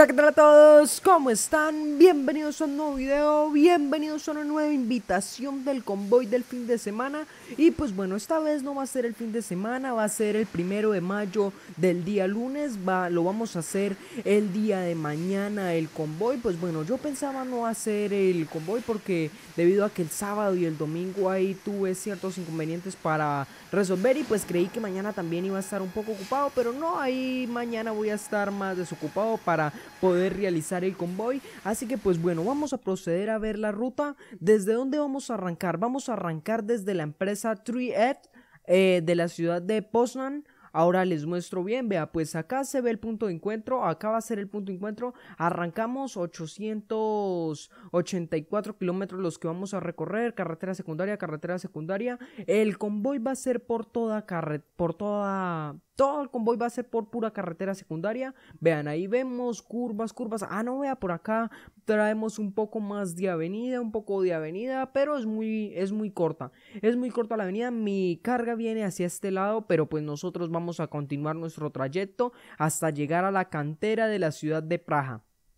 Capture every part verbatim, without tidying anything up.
Hola, ¿qué tal a todos? ¿Cómo están? Bienvenidos a un nuevo video, bienvenidos a una nueva invitación del convoy del fin de semana. Y pues bueno, esta vez no va a ser el fin de semana, va a ser el primero de mayo del día lunes, va, lo vamos a hacer el día de mañana el convoy. Pues bueno, yo pensaba no hacer el convoy porque debido a que el sábado y el domingo ahí tuve ciertos inconvenientes para resolver y pues creí que mañana también iba a estar un poco ocupado, pero no, ahí mañana voy a estar más desocupado para poder realizar el convoy. Así que pues bueno, vamos a proceder a ver la ruta. ¿Desde dónde vamos a arrancar? Vamos a arrancar desde la empresa Three Ed eh, de la ciudad de Poznan. Ahora les muestro bien, vea, pues acá se ve el punto de encuentro, acá va a ser el punto de encuentro. Arrancamos ochocientos ochenta y cuatro kilómetros los que vamos a recorrer, carretera secundaria, carretera secundaria. El convoy va a ser por toda carretera, por toda... Todo el convoy va a ser por pura carretera secundaria. Vean, ahí vemos curvas, curvas. Ah, no, vea, por acá traemos un poco más de avenida, un poco de avenida, pero es muy, es muy corta. Es muy corta la avenida. Mi carga viene hacia este lado, pero pues nosotros vamos a continuar nuestro trayecto hasta llegar a la cantera de la ciudad de Praha.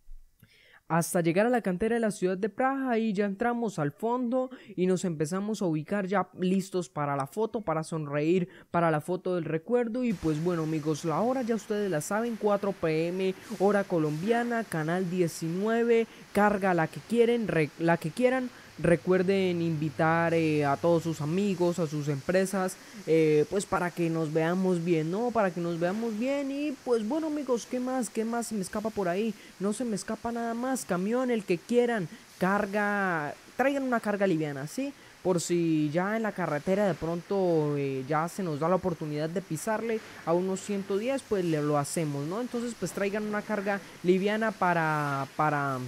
Hasta llegar a la cantera de la ciudad de Praha y ya entramos al fondo y nos empezamos a ubicar ya listos para la foto, para sonreír, para la foto del recuerdo. Y pues bueno amigos, la hora ya ustedes la saben, cuatro p m hora colombiana, canal diecinueve, carga la que quieren, la que quieran. Recuerden invitar eh, a todos sus amigos, a sus empresas, eh, pues para que nos veamos bien, ¿no? Para que nos veamos bien. Y pues bueno amigos, ¿qué más? ¿Qué más se me escapa por ahí? No se me escapa nada más. Camión, el que quieran, carga, traigan una carga liviana, ¿sí? Por si ya en la carretera de pronto eh, ya se nos da la oportunidad de pisarle a unos ciento diez, pues le lo hacemos, ¿no? Entonces pues traigan una carga liviana para, para,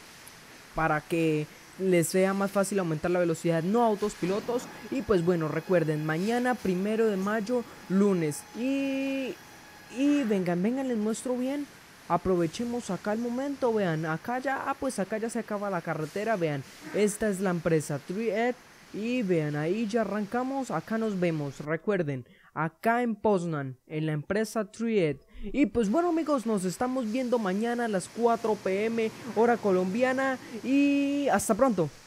para que les sea más fácil aumentar la velocidad, no autos pilotos. Y pues bueno, recuerden, mañana primero de mayo, lunes. Y, y vengan, vengan, les muestro bien. Aprovechemos acá el momento, vean, acá ya, ah, pues acá ya se acaba la carretera, vean, esta es la empresa Three Ed. Y vean, ahí ya arrancamos, acá nos vemos, recuerden, acá en Poznan, en la empresa Three Ed. Y pues bueno amigos, nos estamos viendo mañana a las cuatro p m hora colombiana y hasta pronto.